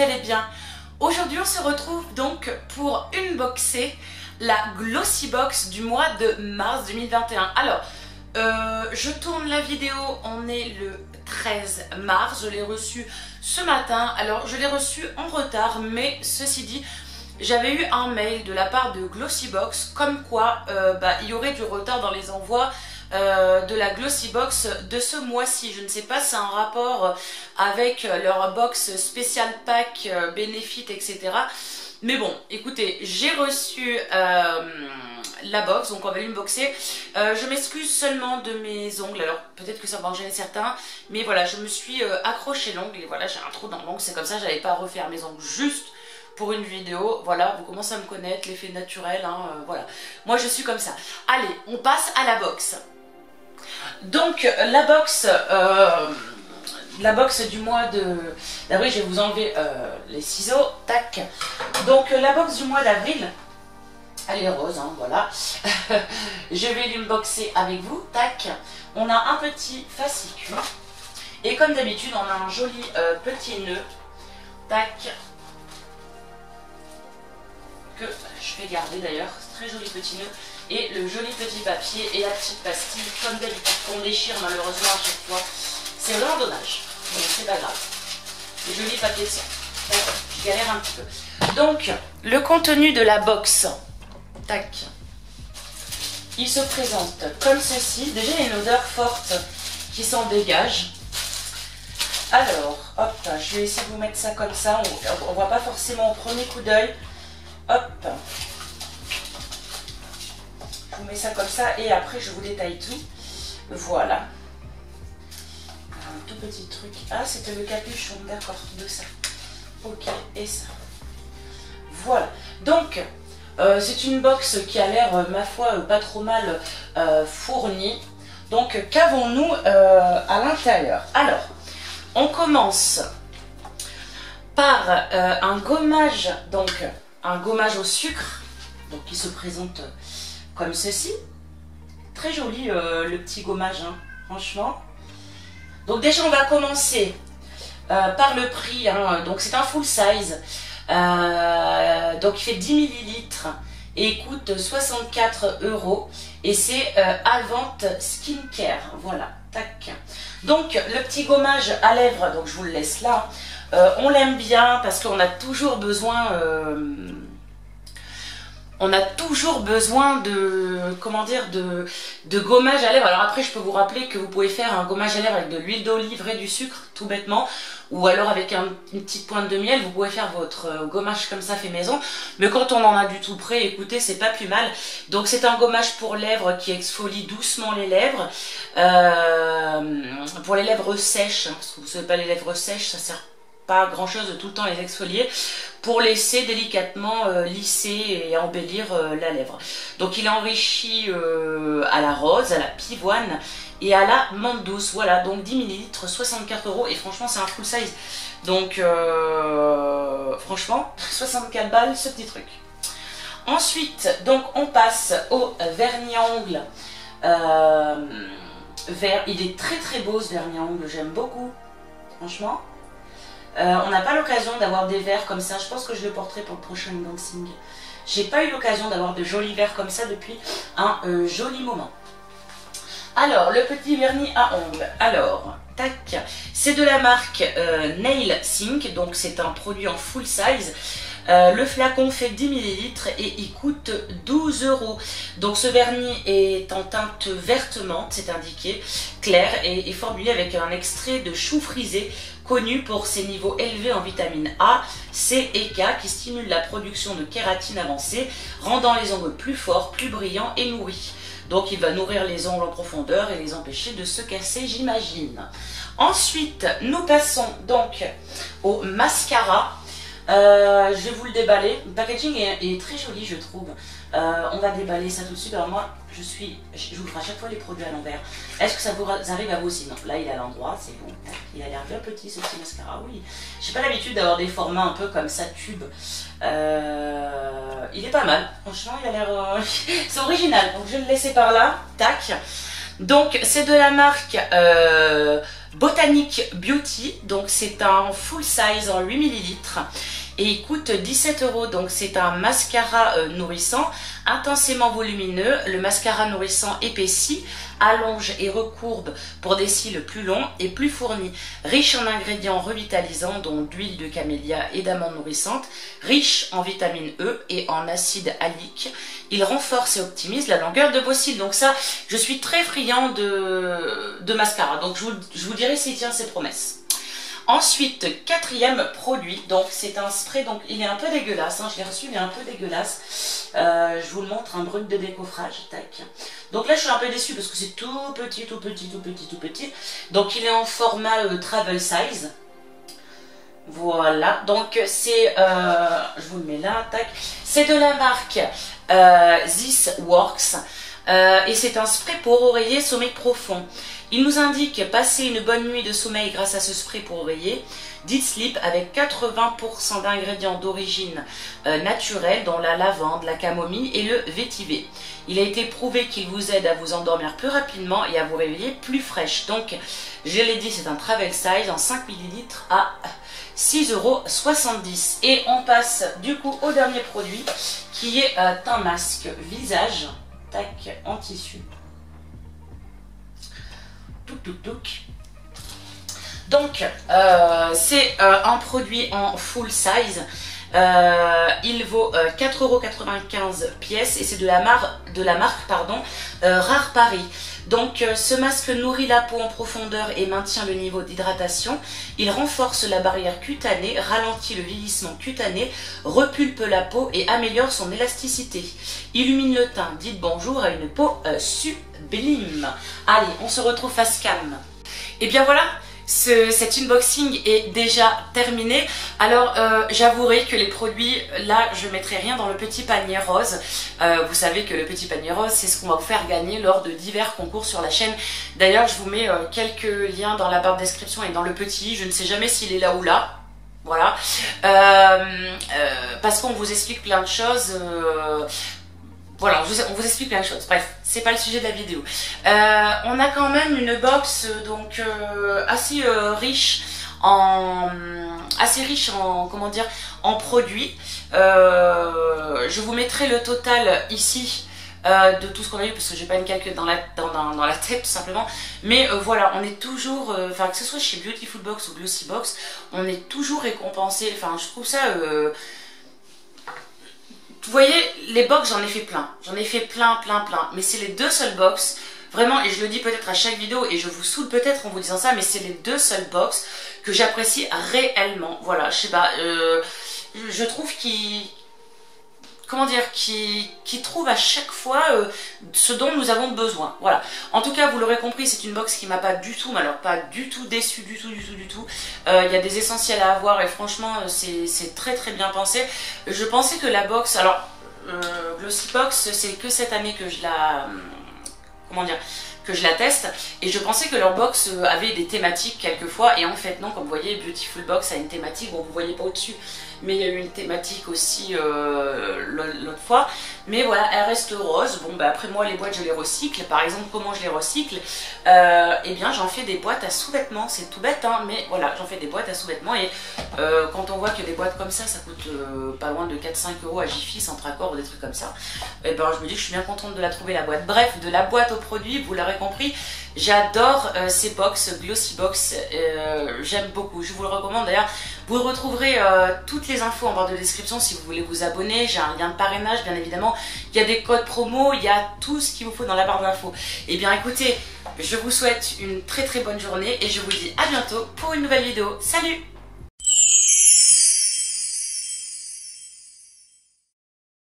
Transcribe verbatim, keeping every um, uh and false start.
allez bien. Aujourd'hui on se retrouve donc pour unboxer la Glossy Box du mois de mars deux mille vingt et un. Alors, euh, je tourne la vidéo, on est le treize mars, je l'ai reçue ce matin. Alors je l'ai reçue en retard, mais ceci dit, j'avais eu un mail de la part de Glossy Box comme quoi euh, bah, il y aurait du retard dans les envois Euh, de la Glossy Box de ce mois-ci. Je ne sais pas si c'est un rapport avec leur box spécial pack, euh, Benefit, et cetera. Mais bon, écoutez, j'ai reçu euh, la box, donc on va l'unboxer. Euh, je m'excuse seulement de mes ongles, alors peut-être que ça va en gêner certains, mais voilà, je me suis euh, accroché l'ongle et voilà, j'ai un trou dans l'ongle, c'est comme ça, j'avais pas à refaire mes ongles juste pour une vidéo. Voilà, vous commencez à me connaître, l'effet naturel, hein, euh, voilà. Moi je suis comme ça. Allez, on passe à la box. Donc la box, euh, la box du mois de d'avril, je vais vous enlever euh, les ciseaux, tac. Donc la box du mois d'avril, elle est rose, hein, voilà. Je vais l'unboxer avec vous, tac. On a un petit fascicule et comme d'habitude on a un joli euh, petit nœud, tac, que je vais garder d'ailleurs, très joli petit nœud. Et le joli petit papier et la petite pastille, comme d'habitude, qu'on déchire malheureusement à chaque fois. C'est vraiment dommage, mais c'est pas grave. Le joli papier de sang. Je galère un petit peu. Donc, le contenu de la box. Tac. Il se présente comme ceci. Déjà, il y a une odeur forte qui s'en dégage. Alors, hop, je vais essayer de vous mettre ça comme ça. On ne voit pas forcément au premier coup d'œil. Hop. Je vous mets ça comme ça et après je vous détaille tout. Voilà. Un tout petit truc. Ah, c'était le capuchon, d'accord, de ça. Ok, et ça. Voilà. Donc, euh, c'est une box qui a l'air, euh, ma foi, euh, pas trop mal euh, fournie. Donc, qu'avons-nous euh, à l'intérieur? Alors, on commence par euh, un gommage, donc un gommage au sucre, donc qui se présente comme ceci. Très joli euh, le petit gommage, hein, franchement. Donc déjà on va commencer euh, par le prix, hein. Donc c'est un full size, euh, donc il fait dix millilitres et il coûte soixante-quatre euros et c'est euh, à vente skincare, voilà, tac. Donc le petit gommage à lèvres, donc je vous le laisse là, euh, on l'aime bien parce qu'on a toujours besoin euh, On a toujours besoin de, comment dire, de, de gommage à lèvres. Alors après, je peux vous rappeler que vous pouvez faire un gommage à lèvres avec de l'huile d'olive et du sucre, tout bêtement. Ou alors avec un, une petite pointe de miel, vous pouvez faire votre gommage comme ça fait maison. Mais quand on en a du tout prêt, écoutez, c'est pas plus mal. Donc c'est un gommage pour lèvres qui exfolie doucement les lèvres. Euh, pour les lèvres sèches, hein, parce que vous savez pas, les lèvres sèches, ça sert pas grand chose de tout le temps les exfolier, pour laisser délicatement euh, lisser et embellir euh, la lèvre. Donc il est enrichi euh, à la rose, à la pivoine et à la menthe douce. Voilà, donc dix millilitres, soixante-quatre euros et franchement c'est un full size. Donc euh, franchement, soixante-quatre balles ce petit truc. Ensuite, donc on passe au vernis à ongles. Euh, vert, il est très très beau ce vernis à ongles, j'aime beaucoup, franchement. Euh, on n'a pas l'occasion d'avoir des verres comme ça. Je pense que je le porterai pour le prochain unboxing. J'ai pas eu l'occasion d'avoir de jolis verres comme ça depuis un euh, joli moment. Alors, le petit vernis à ongles. Alors, tac. C'est de la marque euh, Nail Sync. Donc, c'est un produit en full size. Euh, le flacon fait dix millilitres et il coûte douze euros. Donc ce vernis est en teinte verte menthe, c'est indiqué, clair, et est formulé avec un extrait de chou frisé connu pour ses niveaux élevés en vitamine A, C et K qui stimulent la production de kératine avancée, rendant les ongles plus forts, plus brillants et nourris. Donc il va nourrir les ongles en profondeur et les empêcher de se casser, j'imagine. Ensuite, nous passons donc au mascara. Euh, je vais vous le déballer. Le packaging est, est très joli, je trouve. Euh, on va déballer ça tout de suite. Alors moi, je suis, j'ouvre à chaque fois les produits à l'envers. Est-ce que ça vous arrive à vous aussi? Non, là il est à l'endroit, c'est bon. Il a l'air bien petit ce petit mascara. Oui, j'ai pas l'habitude d'avoir des formats un peu comme ça, tube. Euh, il est pas mal. Franchement, il a l'air, euh, c'est original. Donc je vais le laisser par là. Tac. Donc c'est de la marque euh, Botanic Beauty, donc c'est un full size en huit millilitres et il coûte dix-sept euros. Donc c'est un mascara euh, nourrissant, intensément volumineux. Le mascara nourrissant épaissit, allonge et recourbe pour des cils plus longs et plus fournis. Riche en ingrédients revitalisants dont d'huile de camélia et d'amandes nourrissantes, riche en vitamine E et en acide hyaluronique. Il renforce et optimise la longueur de vos cils. Donc ça, je suis très friand de, de mascara. Donc je vous, je vous dirai s'il tient ses promesses. Ensuite, quatrième produit, donc c'est un spray, donc il est un peu dégueulasse, hein, je l'ai reçu, il est un peu dégueulasse. Euh, je vous le montre, un brut de décoffrage, tac. Donc là je suis un peu déçue parce que c'est tout petit, tout petit, tout petit, tout petit. Donc il est en format euh, travel size. Voilà, donc c'est, euh, je vous le mets là, tac. C'est de la marque euh, This Works euh, et c'est un spray pour oreiller sommeil profond. Il nous indique passer une bonne nuit de sommeil grâce à ce spray pour oreiller. Deep Sleep avec quatre-vingts pour cent d'ingrédients d'origine euh, naturelle dont la lavande, la camomille et le vétiver. Il a été prouvé qu'il vous aide à vous endormir plus rapidement et à vous réveiller plus fraîche. Donc, je l'ai dit, c'est un travel size en cinq millilitres à six euros soixante-dix. Et on passe du coup au dernier produit qui est euh, un masque visage, tac, en tissu. Touc, touc, touc. Donc, euh, c'est euh, un produit en full size. Euh, il vaut euh, quatre euros quatre-vingt-quinze pièces et c'est de la, mar de la marque pardon, euh, Rare Paris. Donc, euh, ce masque nourrit la peau en profondeur et maintient le niveau d'hydratation. Il renforce la barrière cutanée, ralentit le vieillissement cutané, repulpe la peau et améliore son élasticité. Illumine le teint, dites bonjour à une peau euh, sublime. Allez, on se retrouve face cam. Et bien voilà. Ce, cet unboxing est déjà terminé. Alors euh, j'avouerai que les produits, là je ne mettrai rien dans le petit panier rose. Euh, vous savez que le petit panier rose, c'est ce qu'on va vous faire gagner lors de divers concours sur la chaîne. D'ailleurs je vous mets euh, quelques liens dans la barre de description et dans le petit. Je ne sais jamais s'il est là ou là. Voilà. Euh, euh, parce qu'on vous explique plein de choses. Euh, Voilà, on vous, on vous explique plein de choses. Bref, c'est pas le sujet de la vidéo. Euh, on a quand même une box donc euh, assez euh, riche en assez riche en comment dire en produits. Euh, je vous mettrai le total ici euh, de tout ce qu'on a eu parce que j'ai pas une calcul dans la dans, dans, dans la tête tout simplement. Mais euh, voilà, on est toujours, enfin euh, que ce soit chez Beautiful Box ou Glossy Box, on est toujours récompensé. Enfin, je trouve ça. Euh, Vous voyez, les box, j'en ai fait plein. J'en ai fait plein, plein, plein. Mais c'est les deux seules box, vraiment, et je le dis peut-être à chaque vidéo, et je vous saoule peut-être en vous disant ça, mais c'est les deux seules box que j'apprécie réellement. Voilà, je sais pas, euh, je trouve qu'ils... Comment dire, qui, qui trouve à chaque fois euh, ce dont nous avons besoin. Voilà. En tout cas, vous l'aurez compris, c'est une box qui m'a pas du tout, mais alors pas du tout déçu, du tout, du tout, du tout. Euh, il y a des essentiels à avoir et franchement, c'est très très bien pensé. Je pensais que la box, alors euh, Glossy Box, c'est que cette année que je la, comment dire, que je la teste et je pensais que leur box avait des thématiques quelquefois et en fait non, comme vous voyez, Beautiful Box a une thématique, bon vous voyez pas au-dessus, mais il y a eu une thématique aussi euh, l'autre fois. Mais voilà, elle reste rose. Bon, bah après moi, les boîtes, je les recycle. Par exemple, comment je les recycle? euh, Eh bien, j'en fais des boîtes à sous-vêtements. C'est tout bête, hein, mais voilà, j'en fais des boîtes à sous-vêtements. Et euh, quand on voit que des boîtes comme ça, ça coûte euh, pas loin de quatre à cinq euros à Jiffy, Centre Accord ou des trucs comme ça, et ben je me dis que je suis bien contente de la trouver, la boîte. Bref, de la boîte au produit, vous l'aurez compris, j'adore euh, ces box, Glossy Box. Euh, J'aime beaucoup, je vous le recommande. D'ailleurs, vous retrouverez euh, toutes les infos en barre de description si vous voulez vous abonner. J'ai un lien de parrainage, bien évidemment. Il y a des codes promo, il y a tout ce qu'il vous faut dans la barre d'infos. Et bien écoutez, je vous souhaite une très très bonne journée et je vous dis à bientôt pour une nouvelle vidéo. Salut!